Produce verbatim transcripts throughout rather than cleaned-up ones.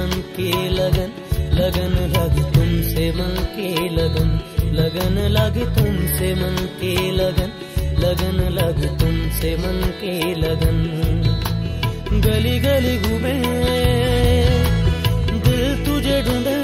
मन की लगन, लगन लगी तुमसे मन की लगन, लगन लगी तुमसे मन की लगन, लगन लगी तुमसे मन की लगन। गली गली घूमे दिल तुझे ढूंढे,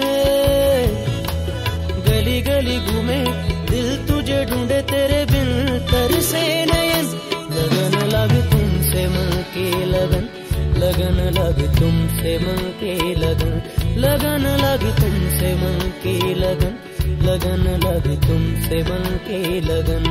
गली गली घूमे दिल तुझे ढूंढे, तेरे बिन तरसे नयन। लगन लगी तुमसे मन की लगन, लगन लगी तुमसे मन की लगन, लगन लगी तुमसे मन की लगन, लगन लगी तुमसे मन की लगन।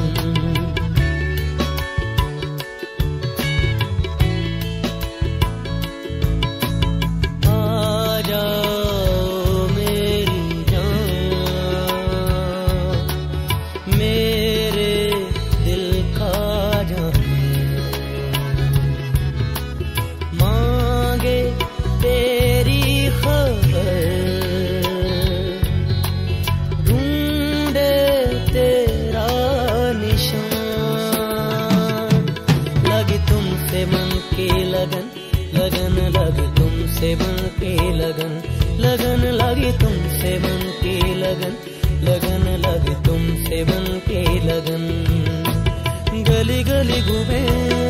लगन लगी तुमसे मन की लगन, लगन लगी तुमसे मन की लगन, लगन लगी तुमसे मन की लगन। गली गली घूमे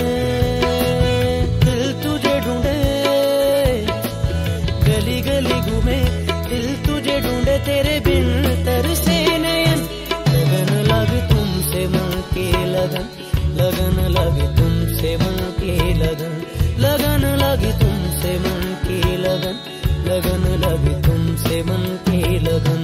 दिल तुझे ढूंढे, गली गली घूमे दिल तुझे ढूंढे, तेरे बिन तरसे नयन। लगन लगी तुमसे मन की लगन, लगन लगी तुमसे मन की लगन, लगन लगी तुमसे मन की लगन, लगन लगी तुमसे मन की लगन।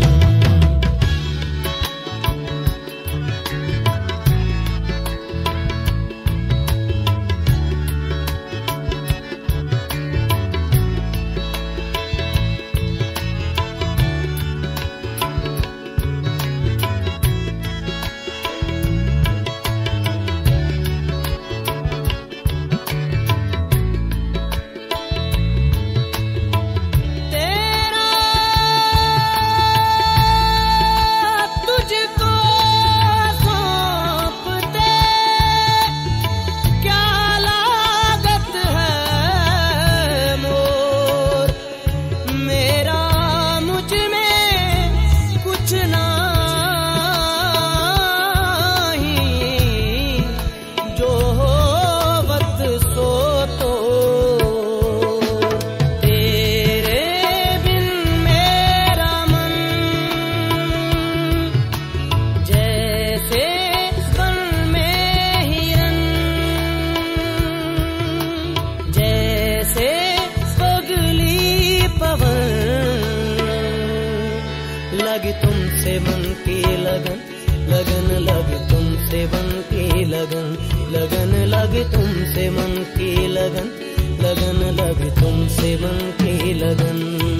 लगी तुमसे मन की लगन, लगन लगी तुमसे मन की लगन, लगन लगी तुमसे मन की लगन, लगन लगी तुमसे मन की लगन।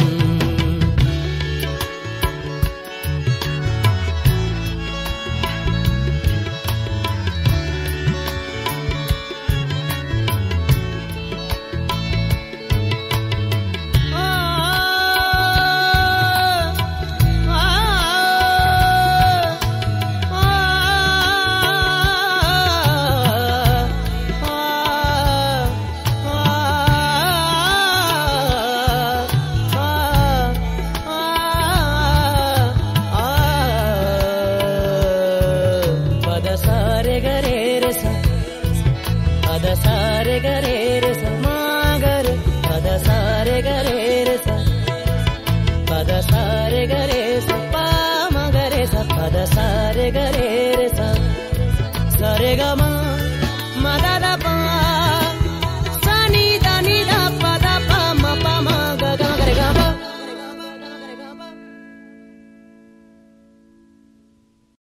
Pada sare gare re sa magare, pada sare gare re sa, pada sare gare sa pa magare sa, pada sare gare re sa, sare ga ma ma da da pa.